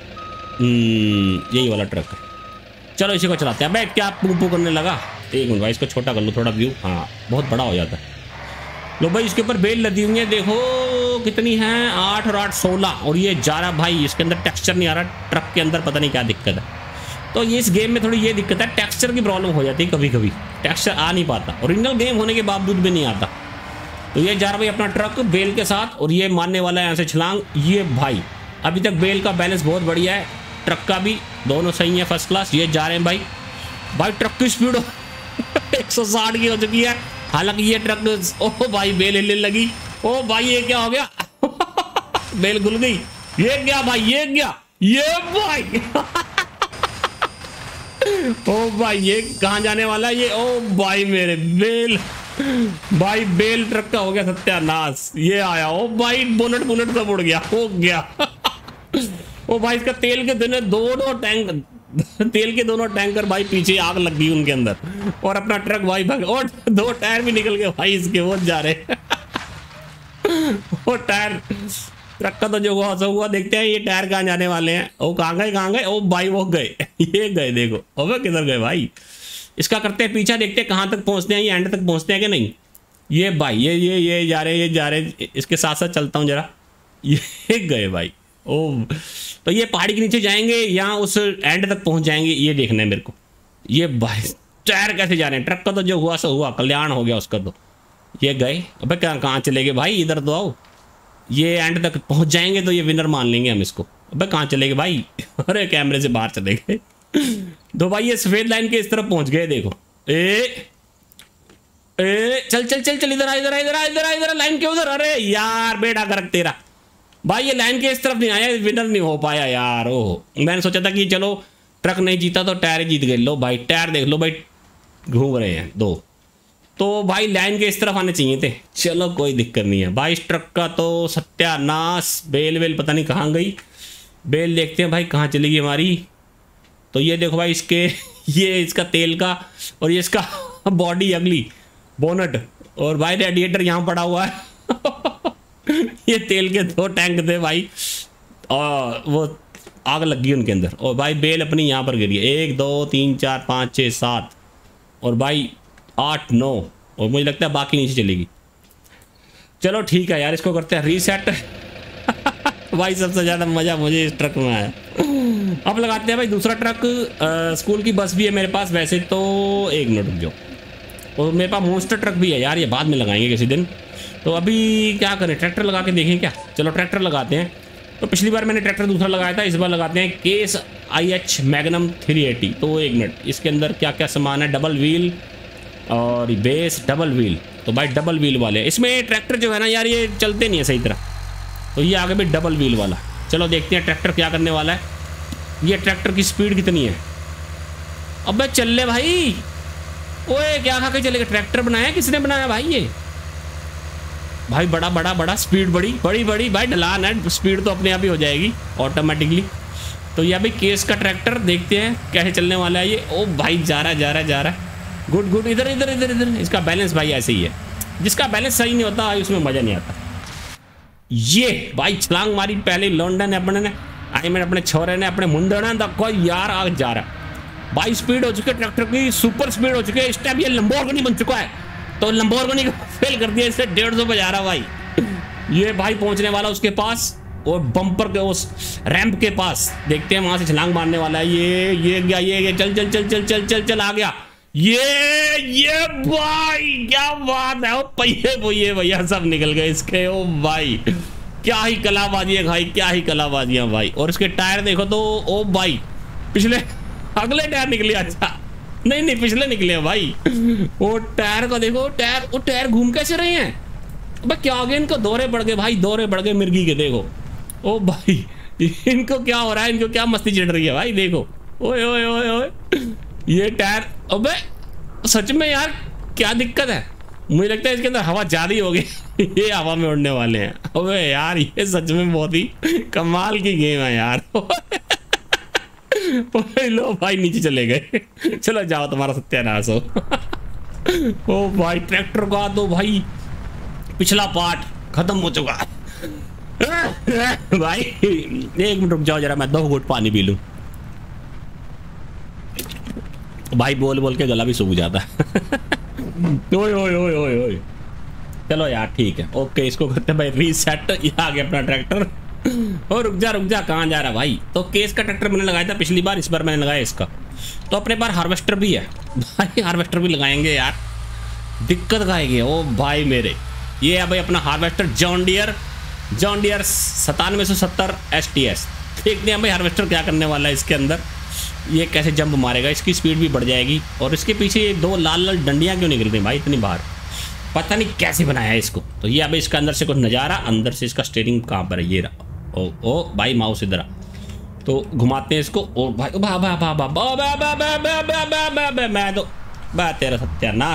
यही वाला ट्रक है। चलो इसी को चलाते हैं। भाई क्या पू पू करने लगा, एक मिनट भाई इसको छोटा कर लो थोड़ा व्यू, हाँ बहुत बड़ा हो जाता है। लो भाई इसके ऊपर बेल लदी हुई है, देखो कितनी है, आठ और आठ सोलह, और ये जा रहा भाई, इसके अंदर टेक्सचर नहीं आ रहा ट्रक के अंदर, पता नहीं क्या दिक्कत है। तो ये इस गेम में थोड़ी ये दिक्कत है, टेक्सचर की प्रॉब्लम हो जाती है कभी कभी, टेक्सचर आ नहीं पाता, ओरिजिनल गेम होने के बावजूद भी नहीं आता। तो ये जा रहा भाई अपना ट्रक बेल के साथ, और ये मारने वाला है यहाँ से छलांग। ये भाई अभी तक बेल का बैलेंस बहुत बढ़िया है, ट्रक का भी, दोनों सही है फर्स्ट क्लास। ये जा रहे हैं भाई, भाई ट्रक की स्पीड एक सौ साठ की हो चुकी है, हालांकि ये ट्रक, ओह भाई बेल हिलने लगी, ओ भाई ये क्या हो गया बेल घुल गई, ये क्या भाई ये क्या, ये भाई ओ भाई ये कहाँ जाने वाला है ये, ओ भाई मेरे बेल, भाई बेल ट्रक का हो गया सत्यानाश। ये आया ओ भाई, बोनट बोनट सब उड़ गया, हो गया। ओ भाई इसका तेल के दोनों दोनों टैंक तेल के दोनों टैंकर भाई पीछे आग लग गई उनके अंदर, और अपना ट्रक भाई भाग, और दो टायर भी निकल गए भाई इसके, वो जा रहे। वो टायर ट्रक का तो जो हुआ सो हुआ, देखते हैं ये टायर कहाँ जाने वाले हैं। ओ कहाँ गए कहाँ गए, ओ भाई वो गए, ये गए, देखो अबे किधर गए भाई। इसका करते हैं पीछा, देखते हैं कहाँ तक पहुँचते हैं, ये एंड तक पहुँचते हैं कि नहीं। ये भाई ये ये ये जा रहे ये जा रहे, इसके साथ साथ चलता हूँ जरा। ये गए भाई। ओ तो ये पहाड़ी के नीचे जाएंगे या उस एंड तक पहुँच जाएंगे, ये देखना है मेरे को। ये भाई टायर कैसे जा रहे हैं, ट्रक का तो जो हुआ सो हुआ, कल्याण हो गया उसका तो। ये गए, अबे कहाँ कहाँ चले गए भाई, इधर तो आओ। ये एंड तक पहुँच जाएंगे तो ये विनर मान लेंगे हम इसको। अबे कहाँ चले गए भाई, अरे कैमरे से बाहर चले गए। तो भाई ये सफेद लाइन के इस तरफ पहुंच गए, देखो। ए ए चल चल चल चल, इधर आ इधर आ इधर आ इधर आ इधर लाइन के उधर। अरे यार बेटा गर्क तेरा भाई, ये लाइन के इस तरफ नहीं आया, विनर नहीं हो पाया यार। ओह मैंने सोचा था कि चलो ट्रक नहीं जीता तो टायर जीत गए। लो भाई टायर देख लो भाई, घूम रहे हैं दो। तो भाई लाइन के इस तरफ आने चाहिए थे। चलो कोई दिक्कत नहीं है भाई। इस ट्रक का तो सत्यानाश, बेल वेल पता नहीं कहाँ गई। बेल देखते हैं भाई कहाँ चलेगी हमारी। तो ये देखो भाई इसके, ये इसका तेल का और ये इसका बॉडी अगली बोनट, और भाई रेडिएटर यहाँ पड़ा हुआ है। ये तेल के दो टैंक थे भाई, और वो आग लग गई उनके अंदर। और भाई बेल अपनी यहाँ पर गिरी है, एक दो तीन चार पाँच छः सात, और भाई आठ नौ, और मुझे लगता है बाकी नीचे चलेगी। चलो ठीक है यार, इसको करते हैं रीसेट। भाई सबसे ज़्यादा मज़ा मुझे इस ट्रक में आया। अब लगाते हैं भाई दूसरा ट्रक। आ, स्कूल की बस भी है मेरे पास वैसे तो, एक मिनट रुक जाओ। और मेरे पास मॉन्स्टर ट्रक भी है यार, ये बाद में लगाएंगे किसी दिन। तो अभी क्या करें, ट्रैक्टर लगा के देखें क्या। चलो ट्रैक्टर लगाते हैं। तो पिछली बार मैंने ट्रैक्टर दूसरा लगाया था, इस बार लगाते हैं Case I H Magnum three eighty. तो एक मिनट, इसके अंदर क्या क्या सामान है, डबल व्हील और बेस डबल व्हील। तो भाई डबल व्हील वाले इसमें ट्रैक्टर जो है ना यार, ये चलते नहीं है सही तरह। तो ये आगे भी डबल व्हील वाला। चलो देखते हैं ट्रैक्टर क्या करने वाला है। ये ट्रैक्टर की स्पीड कितनी है। अबे चल ले भाई, ओए क्या खा के चलेगा। ट्रैक्टर बनाया किसने बनाया भाई, ये भाई बड़ा बड़ा बड़ा स्पीड बड़ी बड़ी बड़ी भाई ढलान है, स्पीड तो अपने आप ही हो जाएगी ऑटोमेटिकली। तो ये अभी केस का ट्रैक्टर देखते हैं कैसे चलने वाला है ये। ओ भाई जा रहा है जा रहा है जा रहा है, गुड गुड। इधर इधर इधर इधर, इसका बैलेंस भाई ऐसे ही है, जिसका बैलेंस सही नहीं होता उसमें मजा नहीं आता। ये भाई छलांग मारी पहले लॉन्डन अपने ने, आई मैंने अपने छोरे ने, अपने मुंडे ने, कोई यार आग जा रहा है भाई। स्पीड हो चुकी है ट्रैक्टर की, सुपर स्पीड हो चुकी है। इस टाइम ये लंबोर्गिनी बन चुका है, तो लंबोर्गिनी को फेल कर दिया, इससे डेढ़ सौ बजा रहा भाई। ये भाई पहुंचने वाला उसके पास, और बम्पर के उस रैंप के पास, देखते हैं वहां से छलांग मारने वाला है। ये ये गया ये गया, चल चल चल चल चल चल चल आ गया। ये ये भाई क्या बात है, ओ पहिए पहिए भैया सब निकल गए इसके। ओ भाई क्या ही कलाबाजी है भाई, क्या ही कलाबाजियां भाई। और इसके टायर देखो तो, ओ भाई पिछले अगले टायर निकले, अच्छा नहीं नहीं पिछले निकले हैं भाई। वो टायर का देखो, टायर वो टायर घूम कैसे रहे हैं भाई, क्या हो गया इनको, दौरे बढ़ गए भाई, दौरे बढ़ गए मिर्गी के। देखो ओ भाई इनको क्या हो रहा है, इनको क्या मस्ती चढ़ रही है भाई, देखो ओए ओए ओए ओए ये टायर। अबे सच में यार क्या दिक्कत है, मुझे लगता है इसके अंदर हवा ज्यादा ही होगी। ये हवा में उड़ने वाले हैं। अबे यार ये सच में बहुत ही कमाल की गेम है यार। लो भाई नीचे चले गए, चलो जाओ तुम्हारा सत्यानाश हो। ओ भाई ट्रैक्टर का तो भाई पिछला पार्ट खत्म हो चुका है। भाई एक मिनट रुक जाओ जरा, मैं दो घूंट पानी पी लूं। भाई बोल बोल के गला भी सूख जाता है। ओए ओए ओए ओए ओए चलो यार ठीक है, ओके इसको करते हैं भाई रीसेट। ये आ गया अपना ट्रैक्टर। और रुक जा रुक जा, कहाँ जा रहा भाई। तो केस का ट्रैक्टर मैंने लगाया था पिछली बार, इस बार मैंने लगाया इसका। तो अपने पास हार्वेस्टर भी है भाई, हार्वेस्टर भी लगाएंगे यार, दिक्कत खाएगी। ओ भाई मेरे, ये है भाई अपना harvester John Deere, John Deere सतानवे सौ सत्तर एस टी एस। देखते हैं भाई हार्वेस्टर क्या करने वाला है इसके अंदर, ये कैसे जंप मारेगा, इसकी स्पीड भी बढ़ जाएगी। और इसके पीछे दो लाल लाल डंडियाँ क्यों निकल रही भाई इतनी बाहर, पता नहीं कैसे बनाया है इसको। तो ये अभी इसका अंदर से कुछ नज़ारा, अंदर से इसका स्टीयरिंग कहाँ पर है, ये रहा। ओ ओ भाई माउस इधर आ, तो घुमाते हैं इसको। ओ भाई बा बा बा बा बा बा बा बा बा बा बा बा, मैं तो बा तेरा सत्यानाश।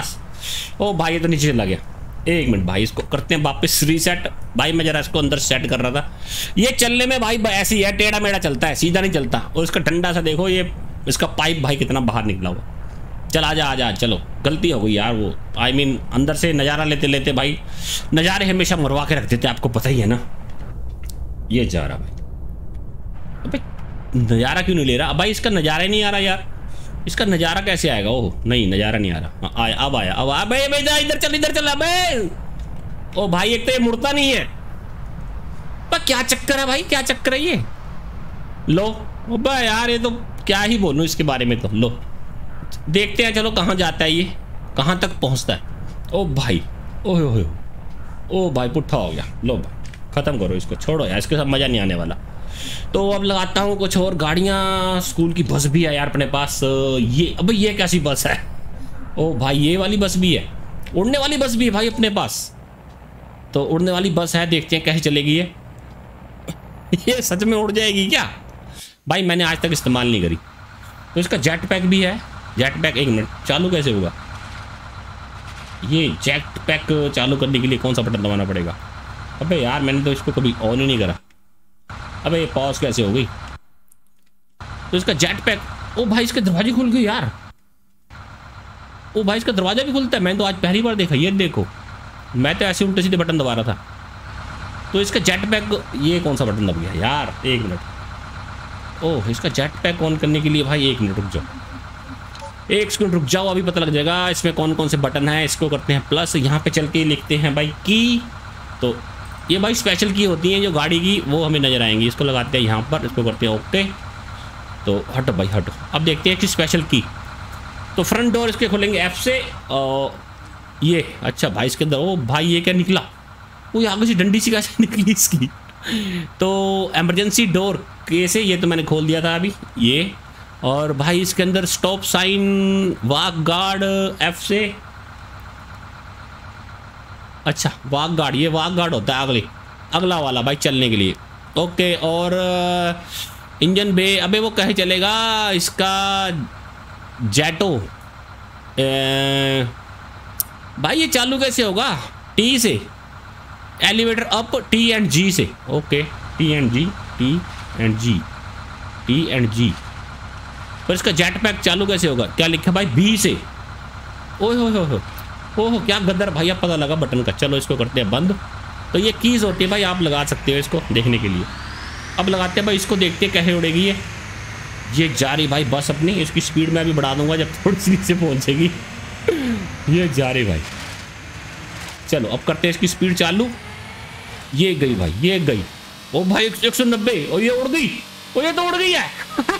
ओ भाई ये तो नीचे चला गया। एक मिनट भाई, इसको करते हैं वापस रीसेट। भाई मैं जरा इसको अंदर सेट कर रहा था। ये चलने में भाई ऐसी है, टेढ़ा मेढ़ा चलता है, सीधा नहीं चलता। और इसका डंडा सा देखो, ये इसका पाइप भाई कितना बाहर निकला हुआ। चल आजा आजा, चलो गलती हो गई यार। वो आई I मीन mean, अंदर से नज़ारा लेते लेते भाई, नज़ारे हमेशा मरवा के रख देते, आपको पता ही है ना। ये जा रहा भाई, अबे नज़ारा क्यों नहीं ले रहा भाई? इसका नज़ारा ही नहीं आ रहा यार। इसका नज़ारा कैसे आएगा? ओह नहीं, नज़ारा नहीं आ रहा। आया, अब आया, अब आया। भाई भाई इधर चल, इधर चल भाई। ओ भाई एक तो ये मुड़ता नहीं है। पर क्या चक्कर है भाई, क्या चक्कर है ये? लो भाई यार, ये तो क्या ही बोलूं इसके बारे में। तो लो देखते हैं, चलो कहाँ जाता है ये, कहाँ तक पहुँचता है। ओ भाई, ओह ओह ओ भाई पुट्ठा हो गया। लो भाई ख़त्म करो इसको, छोड़ो यार, इसके साथ मज़ा नहीं आने वाला। तो अब लगाता हूँ कुछ और गाड़ियाँ। स्कूल की बस भी है यार अपने पास। ये अब ये कैसी बस है? ओ भाई ये वाली बस भी है, उड़ने वाली बस भी है भाई अपने पास। तो उड़ने वाली बस है, देखते हैं कैसे चलेगी ये। ये सच में उड़ जाएगी क्या? भाई मैंने आज तक इस्तेमाल नहीं करी। तो इसका जेट पैक भी है। जेट पैक, एक मिनट, चालू कैसे होगा ये? जेट पैक चालू करने के लिए कौन सा बटन दबाना पड़ेगा? अबे यार मैंने तो इसको कभी ऑन ही नहीं करा। अबे ये पॉज कैसे हो गई? तो इसका जेट पैक, ओ भाई इसके दरवाजे खुल गए यार। ओ भाई इसका दरवाजा भी खुलता है, मैंने तो आज पहली बार देखा। ये देखो, मैं तो ऐसे उल्टे सीधे बटन दबा रहा था। तो इसका जेट पैक, ये कौन सा बटन दब गया यार? एक मिनट। ओह इसका जेट पैक ऑन करने के लिए भाई एक मिनट रुक जाओ, एक सेकंड रुक जाओ, अभी पता लग जाएगा इसमें कौन कौन से बटन हैं। इसको करते हैं प्लस, यहाँ पे चल के लिखते हैं भाई की। तो ये भाई स्पेशल की होती हैं जो गाड़ी की, वो हमें नज़र आएंगी। इसको लगाते हैं यहाँ पर, इसको करते हैं ओके। तो हटो भाई हटो, अब देखते हैं कि स्पेशल की। तो फ्रंट डोर इसके खुलेंगे एफ से। और ये अच्छा भाई इसके अंदर, ओ भाई ये क्या निकला? वो आगे से डंडी सी कैसे निकली इसकी? तो एमरजेंसी डोर कैसे, ये तो मैंने खोल दिया था अभी ये। और भाई इसके अंदर stop sign, walk guard F से। अच्छा वाक गार्ड, ये वाक गार्ड होता है अगले अगला वाला भाई चलने के लिए। ओके, और इंजन बे, अबे वो कहे चलेगा इसका जेटो। ए, भाई ये चालू कैसे होगा? टी से, elevator up T and G से। Okay T and G, T and G, T and G. पर इसका जेट पैक चालू कैसे होगा? क्या लिखा भाई? बी से। ओह हो हो ओह क्या गदर भाई, अब पता लगा बटन का। चलो इसको करते हैं बंद। तो ये कीज़ होती है भाई, आप लगा सकते हो इसको देखने के लिए। अब लगाते हैं भाई इसको, देखते हैं कैसे उड़ेगी ये। ये जा रही भाई बस अपनी, इसकी स्पीड मैं अभी बढ़ा दूंगा जब थोड़ी सी से पहुंचेगी। ये जा रही भाई, चलो अब करते हैं इसकी स्पीड चालू। ये गई भाई, ये गई। ओ भाई एक सौ नब्बे, और ये उड़ गई। ओ ये तो उड़ गई है।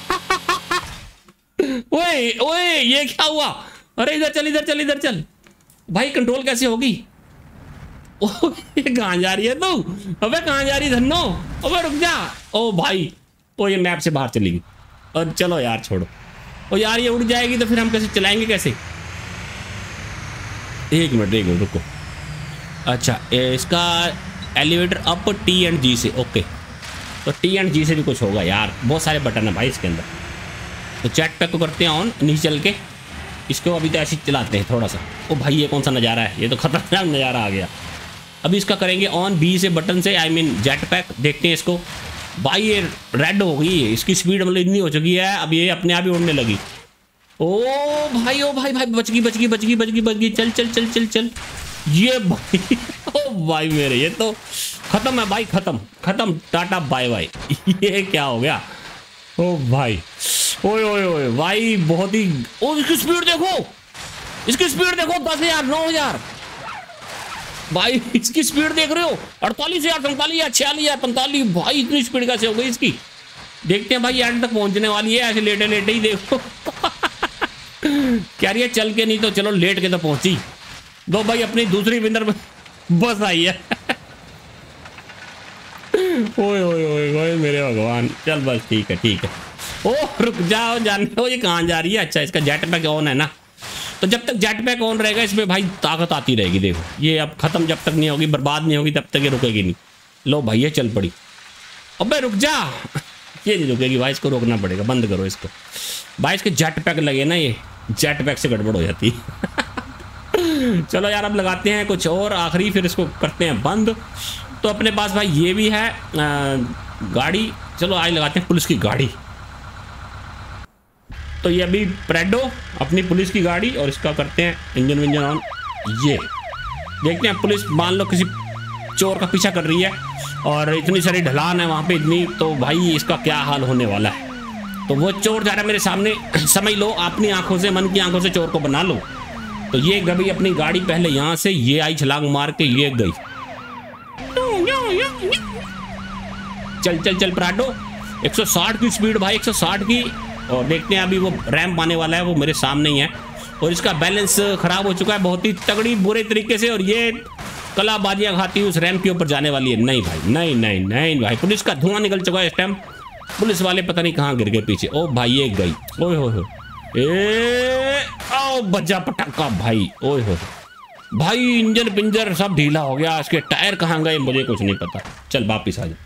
ओए ओए ये क्या हुआ? अरे इधर चल, इधर चल, इधर चल भाई। कंट्रोल कैसे होगी? ओ ये कहाँ जा रही है तू? अबे कहाँ जा रही है धन्नो? अबे रुक जा। ओ भाई, ओ ये मैप से बाहर चली गई। और चलो यार छोड़ो। ओ यार ये उड़ जाएगी तो फिर हम कैसे चलाएंगे, कैसे? एक मिनट एक मिनट रुको। अच्छा इसका elevator up T and G से। ओके तो टी एंड जी से भी कुछ होगा यार, बहुत सारे बटन है भाई इसके अंदर। तो जेट पैक को करते हैं ऑन, नीचे चल के इसको अभी तो ऐसे चलाते हैं थोड़ा सा। ओ भाई ये कौन सा नज़ारा है? ये तो खतरनाक नज़ारा आ गया। अभी इसका करेंगे ऑन बी से बटन से, आई मीन जेट पैक। देखते हैं इसको भाई, ये रेड हो गई है इसकी स्पीड, मतलब इतनी हो चुकी है अब ये अपने आप ही उड़ने लगी। ओ भाई ओ भाई भाई बच गई बच गई बच गई बच गई बच गई। चल चल चल चल चल। ये भाई ओ भाई मेरे, ये तो खत्म है भाई, खत्म खत्म, टाटा बाय बाय। ये क्या हो गया? ओ भाई ओए ओए ओए भाई बहुत ही, ओ इसकी स्पीड देखो, इसकी स्पीड देखो, दस हजार नौ हजार भाई इसकी स्पीड देख रहे हो? अड़तालीस हजार सैंतालीस हजार छियालीस हजार पैंतालीस। भाई इतनी स्पीड कैसे हो गई इसकी? देखते हैं भाई एंड तक पहुंचने वाली है, ऐसे लेटे लेटे ही देखो। क्या रही है चल के, नहीं तो चलो लेट के तो पहुंची। दो भाई अपनी दूसरी विनर में बस आई है। ओए ओए ओए ओए मेरे भगवान, चल बस ठीक है ठीक है। ओ रुक जाओ, जाने दो, ये कहाँ जा रही है? अच्छा इसका जेट पैक ऑन है ना, तो जब तक जेट पैक ऑन रहेगा इसमें भाई ताकत आती रहेगी। देखो ये अब खत्म जब तक नहीं होगी, बर्बाद नहीं होगी तब तक ये रुकेगी नहीं। लो भाई ये चल पड़ी। अबे रुक जा, ये नहीं रुकेगी भाई, इसको रोकना पड़ेगा। बंद करो इसको भाई, इसके जेट पैक लगे ना, ये जेट पैक से गड़बड़ हो जाती है। चलो यार अब लगाते हैं कुछ और आखिरी, फिर इसको करते हैं बंद। तो अपने पास भाई ये भी है आ, गाड़ी। चलो आज लगाते हैं पुलिस की गाड़ी। तो ये अभी प्रेडो अपनी पुलिस की गाड़ी, और इसका करते हैं इंजन विंजन ऑन। ये देखते हैं पुलिस मान लो किसी चोर का पीछा कर रही है और इतनी सारी ढलान है वहाँ पे इतनी, तो भाई इसका क्या हाल होने वाला है। तो वो चोर जा रहा है मेरे सामने, समझ लो अपनी आंखों से, मन की आंखों से चोर को बना लो। तो ये कभी अपनी गाड़ी पहले यहाँ से ये आई छलांग मार के ये गई। चल चल चल प्राडो, एक सौ साठ की स्पीड भाई, एक सौ साठ की। और देखते हैं अभी वो रैंप आने वाला है, वो मेरे सामने ही है और इसका बैलेंस खराब हो चुका है बहुत ही तगड़ी बुरे तरीके से, और ये कलाबाजियां खाती हुई उस रैंप के ऊपर जाने वाली है। नहीं भाई नहीं नहीं नहीं भाई, पुलिस का धुआं निकल चुका है इस टाइम। पुलिस वाले पता नहीं कहाँ गिर गए पीछे। ओ भाई ये गई, ओए हो हो, ए आओ बजा पटाखा भाई, ओए हो भाई, इंजन पिंजर सब ढीला हो गया। इसके टायर कहाँ गए मुझे कुछ नहीं पता। चल वापिस आ जा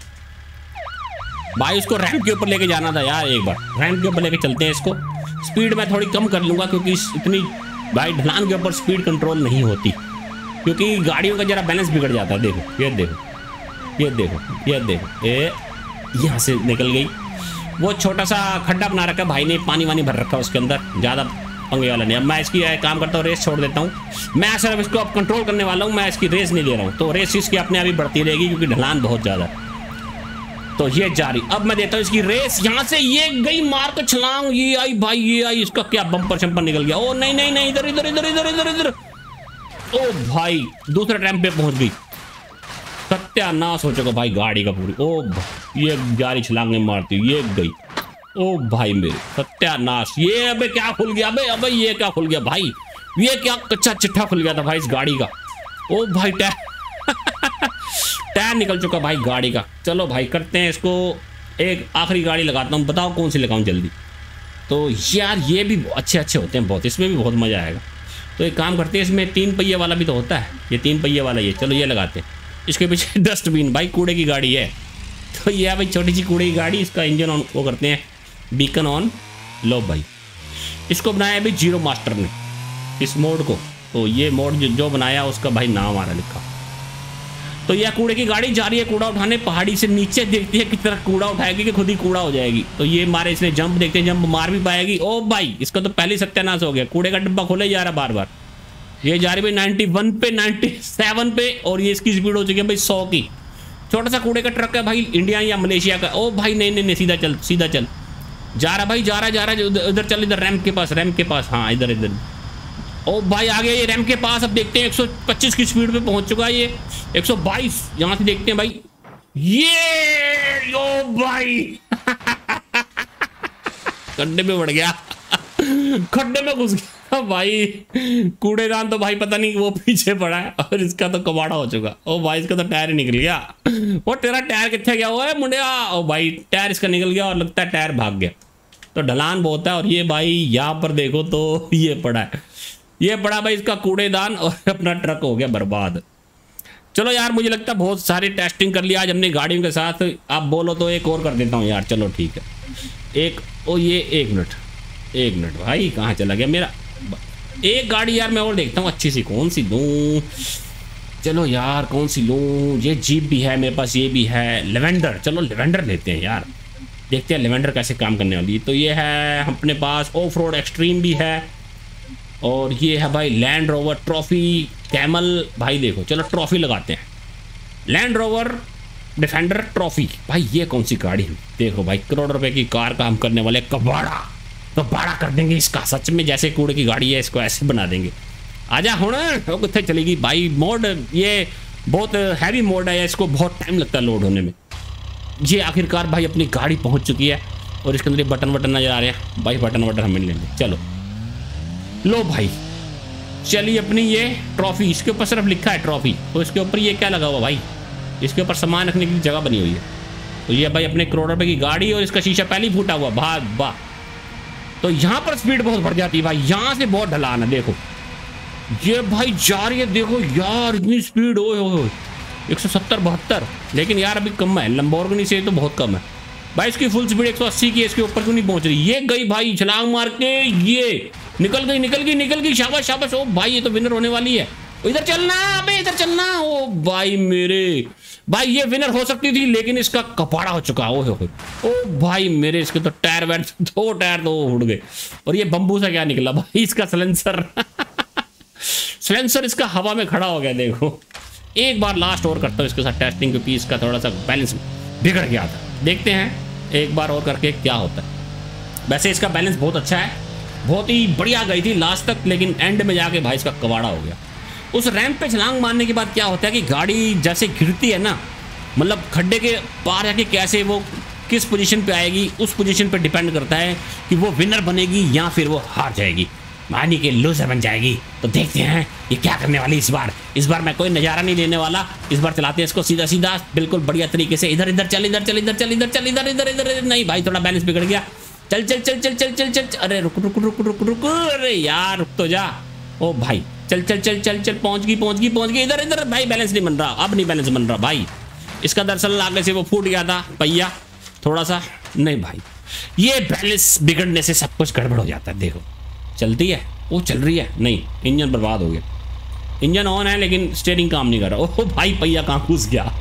भाई, उसको रैंप के ऊपर लेके जाना था यार, एक बार रैंप के ऊपर लेके चलते हैं इसको। स्पीड मैं थोड़ी कम कर लूंगा क्योंकि इतनी भाई ढलान के ऊपर स्पीड कंट्रोल नहीं होती, क्योंकि गाड़ियों का जरा बैलेंस बिगड़ जाता है। देखो ये देखो ये देखो ये देखो, ए यहाँ से निकल गई। वो छोटा सा खड्डा बना रखा भाई ने, पानी वानी भर रखा उसके अंदर, ज़्यादा पंगे वाला नहीं। अब मैं इसकी काम करता हूँ, रेस छोड़ देता हूँ। मैं सिर्फ इसको अब कंट्रोल करने वाला हूँ, मैं इसकी रेस नहीं ले रहा हूँ। तो रेस इसकी अपने आप ही बढ़ती रहेगी क्योंकि ढलान बहुत ज़्यादा है। तो ये जारी, अब मैं देता हूँ इसकी रेस। यहाँ से ये गई मार के छलांग, ये आई भाई, ये आई, इसका क्या बम्पर शम्पर निकल गया। ओ नहीं नहीं नहीं, इधर इधर इधर इधर इधर इधर, ओ भाई दूसरे रैंप पे पहुंच गई। सत्यानाश हो चुका भाई गाड़ी का पूरी। ओ ये जारी छलांगे मारती, ये गई। ओ भाई मेरे सत्यानाश, ये अबे क्या खुल गया, अबे अबे ये क्या खुल गया भाई, ये क्या कच्चा चिट्ठा खुल गया था भाई इस गाड़ी का। ओ भाई टायर टायर निकल चुका भाई गाड़ी का। चलो भाई करते हैं इसको, एक आखिरी गाड़ी लगाता हूँ, बताओ कौन सी लगाऊं जल्दी। तो यार ये भी अच्छे अच्छे होते हैं बहुत, इसमें भी बहुत मज़ा आएगा। तो एक काम करते हैं, इसमें तीन पहिए वाला भी तो होता है, ये तीन पहिए वाला ये, चलो ये लगाते हैं। इसके पीछे डस्टबिन भाई, कूड़े की गाड़ी है। तो ये भाई छोटी सी कूड़े की गाड़ी, इसका इंजन ऑन वो करते हैं, बीकन ऑन। लो भाई इसको बनाया अभी जीरो मास्टर ने इस मोड को। तो ये मोड जो, जो बनाया उसका भाई नाम आ रहा लिखा। तो यह कूड़े की गाड़ी जा रही है कूड़ा उठाने, पहाड़ी से नीचे देखती है किस तरह कूड़ा उठाएगी कि खुद ही कूड़ा हो जाएगी। तो ये मारे इसने जंप, देखते हैं जंप मार भी पाएगी। ओ भाई इसका तो पहले सत्यानाश हो गया, कूड़े का डिब्बा खोले जा रहा बार बार। ये जा रही भाई नाइन्टी वन पे, नाइन्टी सेवन पे, और ये इसकी स्पीड हो चुकी है भाई सौ की। छोटा सा कूड़े का ट्रक है भाई, इंडिया या मलेशिया का। ओ भाई नहीं नहीं नहीं, सीधा चल सीधा चल, जा रहा भाई जा रहा जा रहा, इधर चल, इधर रैंप के पास, रैंप के पास, हाँ इधर इधर। ओ भाई आ गया ये रैंप के पास। अब देखते हैं एक सौ पच्चीस की स्पीड पे पहुंच चुका है ये, एक सौ बाईस। यहाँ से देखते हैं भाई, ये ओ भाई खड्डे में बढ़ गया, खड्डे में घुस गया भाई। कूड़ेदान तो भाई पता नहीं वो पीछे पड़ा है, और इसका तो कबाड़ा हो चुका। ओ भाई इसका तो टायर ही निकल गया। वो तेरा टायर कितने गया हुआ है मुंडिया। ओ भाई टायर इसका निकल गया और लगता है टायर भाग गया। तो ढलान बहुत है, और ये भाई यहाँ पर देखो तो ये पड़ा है, ये पड़ा भाई इसका कूड़ेदान, और अपना ट्रक हो गया बर्बाद। चलो यार मुझे लगता है बहुत सारी टेस्टिंग कर लिया आज हमने गाड़ियों के साथ। आप बोलो तो एक और कर देता हूँ यार, चलो ठीक है। एक ओ ये एक मिनट एक मिनट भाई कहाँ चला गया मेरा। एक गाड़ी यार मैं और देखता हूँ अच्छी सी, कौन सी लूँ। चलो यार कौन सी लूँ, ये जीप भी है मेरे पास, ये भी है लेवेंडर। चलो लेवेंडर लेते हैं यार, देखते हैं लेवेंडर कैसे काम करने वाली। तो ये है अपने पास ऑफ रोड एक्सट्रीम भी है, और ये है भाई लैंड रोवर ट्रॉफी कैमल। भाई देखो चलो ट्रॉफी लगाते हैं, लैंड रोवर डिफेंडर ट्रॉफी। भाई ये कौन सी गाड़ी है, देखो भाई करोड़ रुपए की कार का हम करने वाले, कबाड़ा कबाड़ा कर देंगे इसका सच में। जैसे कूड़े की गाड़ी है इसको ऐसे बना देंगे। आजा हूँ वो कितने चलेगी भाई। मोड ये बहुत हैवी मोड है, इसको बहुत टाइम लगता है लोड होने में। ये आखिरकार भाई अपनी गाड़ी पहुंच चुकी है, और इसके अंदर बटन वटन नजर आ रहे हैं भाई, बटन वटन हमें लेंगे। चलो लो भाई चलिए अपनी ये ट्रॉफी, इसके ऊपर सिर्फ लिखा है ट्रॉफी, तो इसके ऊपर ये क्या लगा हुआ भाई, इसके ऊपर सामान रखने की जगह बनी हुई है। तो ये भाई अपने करोड़ रुपए की गाड़ी, और इसका शीशा पहले ही फूटा हुआ, भाग वाह। तो यहाँ पर स्पीड बहुत बढ़ जाती है भाई, यहाँ से बहुत ढलान है। देखो ये भाई जा रही है, देखो यार इतनी स्पीड, ओए ओए एक सौ सत्तर बहत्तर, लेकिन यार अभी कम है, लंबोर्गिनी से तो बहुत कम है भाई। इसकी फुल स्पीड एक सौ अस्सी की, इसके ऊपर क्यों नहीं पहुंच रही। ये गई भाई छलांग मार के, ये निकल गई निकल गई निकल गई, शाबाश शाबाश। ओ भाई ये तो विनर होने वाली है। इधर चलना अबे, इधर चलना। ओ भाई मेरे भाई ये विनर हो सकती थी, लेकिन इसका कपाड़ा हो चुका। ओ हो ओ भाई मेरे, इसके तो टायर वायर दो टायर तो उड़ गए। और ये बम्बू से क्या निकला भाई, इसका सिलेंसर सिलेंसर इसका हवा में खड़ा हो गया। देखो एक बार लास्ट और करता हूँ इसके साथ टेस्टिंग, क्योंकि इसका थोड़ा सा बैलेंस बिगड़ गया था। देखते हैं एक बार और करके क्या होता है। वैसे इसका बैलेंस बहुत अच्छा है, बहुत ही बढ़िया गई थी लास्ट तक, लेकिन एंड में जाके भाई इसका कबाड़ा हो गया। उस रैंप पे छलांग मारने के बाद क्या होता है कि गाड़ी जैसे गिरती है ना, मतलब खड्डे के पार जाके कैसे वो किस पोजीशन पे आएगी, उस पोजीशन पे डिपेंड करता है कि वो विनर बनेगी या फिर वो हार जाएगी, मानी के लूजर बन जाएगी। तो देखते हैं ये क्या करने वाली इस बार। इस बार मैं कोई नज़ारा नहीं लेने वाला, इस बार चलाते हैं इसको सीधा सीधा बिल्कुल बढ़िया तरीके से। इधर इधर चल इधर चल इधर चल इधर चल इधर इधर इधर नहीं भाई, थोड़ा बैलेंस बिगड़ गया। चल चल चल चल चल चल चल अरे रुक रुक रुक रुक रुक अरे यार रुक तो जा। ओ भाई चल चल चल चल चल पहुंच गई पहुंच गई पहुंच गई। इधर इधर भाई बैलेंस नहीं बन रहा, अब नहीं बैलेंस बन रहा भाई। इसका दरअसल आगे से वो फूट गया था पहिया थोड़ा सा। नहीं भाई ये बैलेंस बिगड़ने से सब कुछ गड़बड़ हो जाता है। देखो चलती है, वो चल रही है, नहीं इंजन बर्बाद हो गया। इंजन ऑन है लेकिन स्टीयरिंग काम नहीं कर रहा। ओह भाई पहिया कहाँ घुस गया।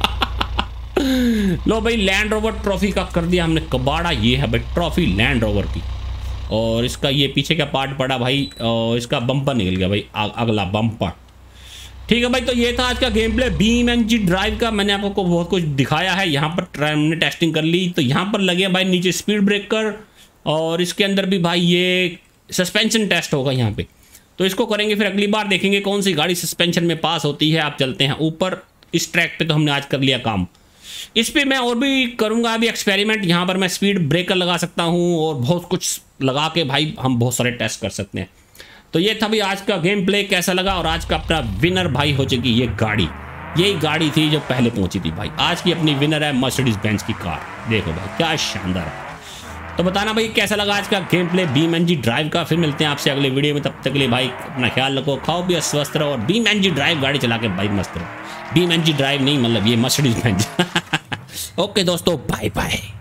लो भाई लैंड रोवर ट्रॉफी का कर दिया हमने कबाड़ा। ये है भाई ट्रॉफी लैंड रोवर की, और इसका ये पीछे का पार्ट पड़ा भाई, और इसका बम्पर निकल गया भाई, आ, अगला बम्पर। ठीक है भाई, तो ये था आज का game play BeamNG drive का। मैंने आपको बहुत कुछ दिखाया है। यहाँ पर हमने टेस्टिंग कर ली, तो यहाँ पर लगे भाई नीचे स्पीड ब्रेकर, और इसके अंदर भी भाई ये सस्पेंशन टेस्ट होगा यहाँ पे। तो इसको करेंगे, फिर अगली बार देखेंगे कौन सी गाड़ी सस्पेंशन में पास होती है। आप चलते हैं ऊपर। इस ट्रैक पे तो हमने आज कर लिया काम, इस पे मैं और भी करूँगा अभी एक्सपेरिमेंट। यहाँ पर मैं स्पीड ब्रेकर लगा सकता हूँ और बहुत कुछ लगा के भाई हम बहुत सारे टेस्ट कर सकते हैं। तो ये था भाई आज का गेम प्ले, कैसा लगा। और आज का अपना विनर भाई हो चुकी ये गाड़ी, यही गाड़ी थी जो पहले पहुंची थी भाई। आज की अपनी विनर है मर्सिडीज बेंज की कार। देखो भाई क्या शानदार है। तो बताना भाई कैसा लगा आज का game play BeamNG drive का। फिर मिलते हैं आपसे अगले वीडियो में, तब तक के लिए भाई अपना ख्याल रखो, खाओ पियो स्वस्थ रहो, और बीम एनजी ड्राइव गाड़ी चला के भाई मस्त रहो। बीम एनजी ड्राइव नहीं, मतलब ये मर्सिडीज बेंज। ओके दोस्तों, बाय बाय।